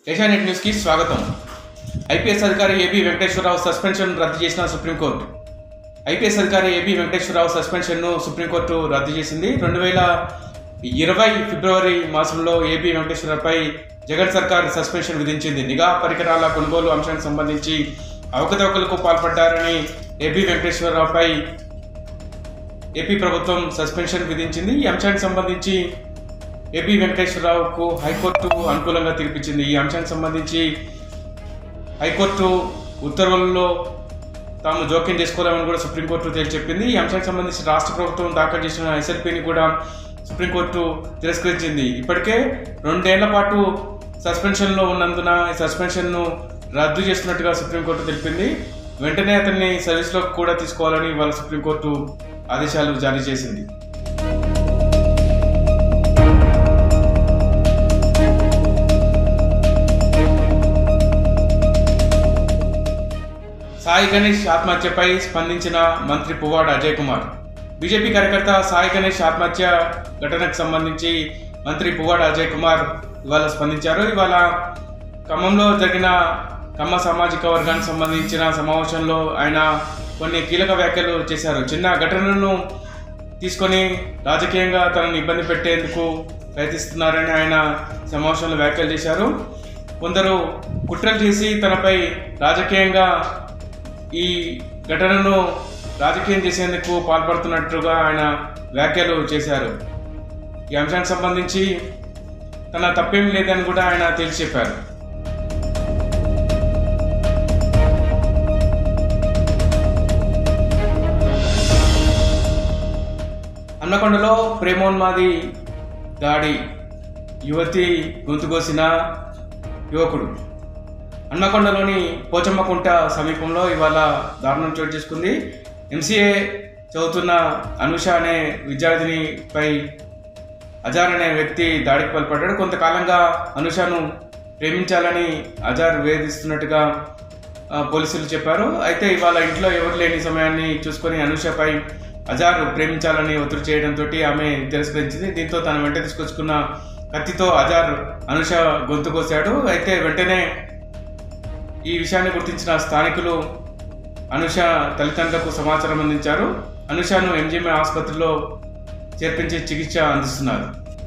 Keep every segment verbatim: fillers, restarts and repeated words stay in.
Asianet news కి స్వాగతం. IPS అధికారి ఏబీ వెంకటేశ్వరరావు సస్పెన్షన్ రద్దు చేసిన సుప్రీంకోర్టు. ఐపీఎస్ అధికారి ఏబీ వెంకటేశ్వరరావు సస్పెన్షన్ను సుప్రీంకోర్టు రద్దు చేసింది. రెండు వేల ఇరవై ఫిబ్రవరి మాసంలో ఏబీ వెంకటేశ్వరరావుపై జగన్ సర్కార్ సస్పెన్షన్ విధించింది. నిఘా పరికరాల కొనుగోలు అంశానికి సంబంధించి అవకతవకలకు పాల్పడ్డారని ఏబీ వెంకటేశ్వరరావుపై ఏపీ ప్రభుత్వం సస్పెన్షన్ విధించింది. ఈ అంశానికి సంబంధించి ఏబీ వెంకటేశ్వరరావుకు హైకోర్టు అనుకూలంగా తీర్పిచ్చింది. ఈ అంశానికి సంబంధించి హైకోర్టు ఉత్తర్వుల్లో తాము జోక్యం చేసుకోలేమని కూడా సుప్రీంకోర్టు తేల్చి చెప్పింది. ఈ అంశానికి సంబంధించి రాష్ట్ర ప్రభుత్వం దాఖలు చేసిన ఎస్ఎల్పీని కూడా సుప్రీంకోర్టు తిరస్కరించింది. ఇప్పటికే రెండేళ్ల పాటు సస్పెన్షన్లో ఉన్నందున ఈ సస్పెన్షన్ను రద్దు చేస్తున్నట్టుగా సుప్రీంకోర్టు తెలిపింది. వెంటనే అతన్ని సర్వీస్లోకి కూడా తీసుకోవాలని వాళ్ళ సుప్రీంకోర్టు ఆదేశాలు జారీ చేసింది. సాయి గణేష్ ఆత్మహత్యపై స్పందించిన మంత్రి పువ్వాడ అజయ్ కుమార్. బీజేపీ కార్యకర్త సాయి గణేష్ ఆత్మహత్య ఘటనకు సంబంధించి మంత్రి పువ్వాడ అజయ్ కుమార్ ఇవాళ స్పందించారు. ఇవాళ ఖమ్మంలో జరిగిన కమ్మ సామాజిక వర్గానికి సంబంధించిన సమావేశంలో ఆయన కొన్ని కీలక వ్యాఖ్యలు చేశారు. చిన్న ఘటనను తీసుకొని రాజకీయంగా తనను ఇబ్బంది పెట్టేందుకు ప్రయత్నిస్తున్నారని ఆయన సమావేశంలో వ్యాఖ్యలు చేశారు. కొందరు కుట్రలు చేసి తనపై రాజకీయంగా ఈ ఘటనను రాజకీయం చేసేందుకు పాల్పడుతున్నట్టుగా ఆయన వ్యాఖ్యలు చేశారు. ఈ అంశానికి సంబంధించి తన తప్పేం లేదని కూడా ఆయన తేల్చి చెప్పారు. హన్మకొండలో ప్రేమోన్మాది దాడి, యువతి గొంతుకోసిన యువకుడు. హన్మకొండలోని పోచమ్మకుంట సమీపంలో ఇవాళ దారుణం చోటు చేసుకుంది. ఎంసీఏ చదువుతున్న అనుష అనే విద్యార్థినిపై అజార్ అనే వ్యక్తి దాడికి పాల్పడ్డాడు. కొంతకాలంగా అనుషను ప్రేమించాలని అజార్ వేధిస్తున్నట్టుగా పోలీసులు చెప్పారు. అయితే ఇవాళ ఇంట్లో ఎవరు లేని సమయాన్ని చూసుకొని అనుషపై అజార్ ప్రేమించాలని ఒత్తిడి చేయడంతో ఆమె తిరస్కరించింది. దీంతో తన వెంట తీసుకొచ్చుకున్న కత్తితో అజార్ అనుష గొంతు కోశాడు. అయితే వెంటనే ఈ విషయాన్ని గుర్తించిన స్థానికులు అనుష తల్లిదండ్రులకు సమాచారం అందించారు. అనుషను ఎంజీఎంఐ ఆసుపత్రిలో చేర్పించి చికిత్స అందిస్తున్నారు.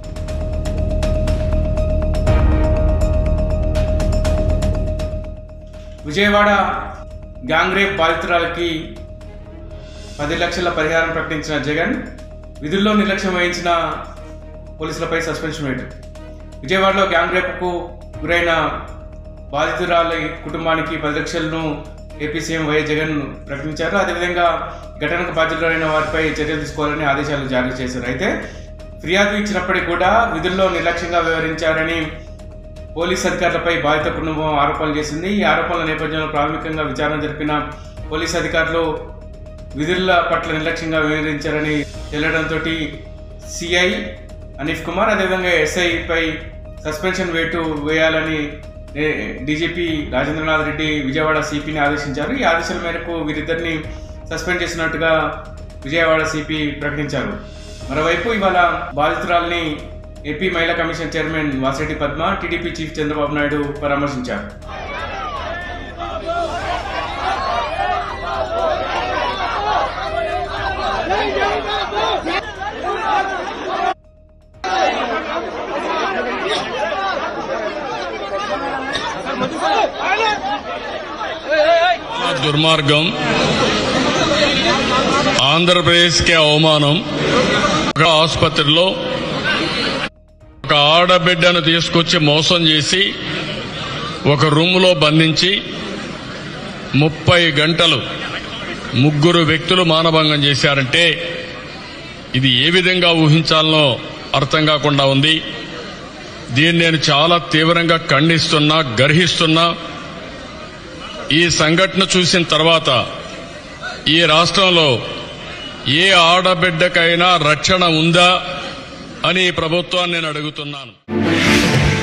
విజయవాడ గ్యాంగ్ రేప్ బాధితురాలకి పది లక్షల పరిహారం ప్రకటించిన జగన్ విధుల్లో నిర్లక్ష్యం వహించిన పోలీసులపై సస్పెన్షన్ వేటు. విజయవాడలో గ్యాంగ్ రేప్కు గురైన బాధితురాలి కుటుంబానికి పది లక్షలను ఏపీ సీఎం వైఎస్ జగన్ ప్రకటించారు. అదేవిధంగా ఘటనకు బాధ్యులైన వారిపై చర్యలు తీసుకోవాలని ఆదేశాలు జారీ చేశారు. అయితే ఫిర్యాదు ఇచ్చినప్పటికీ కూడా విధుల్లో నిర్లక్ష్యంగా వ్యవహరించారని పోలీస్ అధికారులపై బాధిత కుటుంబం ఆరోపణలు చేసింది. ఈ ఆరోపణల నేపథ్యంలో ప్రాథమికంగా విచారణ జరిపిన పోలీస్ అధికారులు విధుల పట్ల నిర్లక్ష్యంగా వ్యవహరించారని తేలడంతో సిఐ అనీఫ్ కుమార్ అదేవిధంగా ఎస్ఐపై సస్పెన్షన్ వేటు వేయాలని డీజీపీ రాజేంద్రనాథ్ రెడ్డి విజయవాడ సిపిని ఆదేశించారు. ఈ ఆదేశాల మేరకు వీరిద్దరిని సస్పెండ్ చేసినట్టుగా విజయవాడ సిపి ప్రకటించారు. మరోవైపు ఇవాళ బాధితురాలని ఏపీ మహిళా commission chairman Vasireddy Padma, TDP chief Chandrababu Naidu పరామర్శించారు. దుర్మార్గం, ఆంధ్రప్రదేశ్కి అవమానం. ఒక ఆసుపత్రిలో ఒక ఆడబిడ్డను తీసుకొచ్చి మోసం చేసి ఒక రూములో బంధించి ముప్పై గంటలు ముగ్గురు వ్యక్తులు మానభంగం చేశారంటే ఇది ఏ విధంగా ఊహించాలనో అర్థం కాకుండా ఉంది. దీన్ని నేను చాలా తీవ్రంగా ఖండిస్తున్నా, గర్హిస్తున్నా. ఈ సంఘటన చూసిన తర్వాత ఈ రాష్ట్రంలో ఏ ఆడబిడ్డకైనా రక్షణ ఉందా అని ప్రభుత్వాన్ని నేను అడుగుతున్నాను.